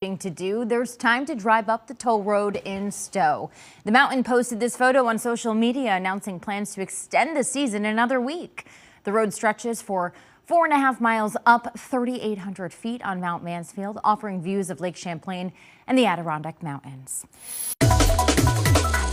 To do, there's time to drive up the toll road in Stowe. The mountain posted this photo on social media announcing plans to extend the season another week. The road stretches for 4.5 miles up 3,800 feet on Mount Mansfield, offering views of Lake Champlain and the Adirondack Mountains.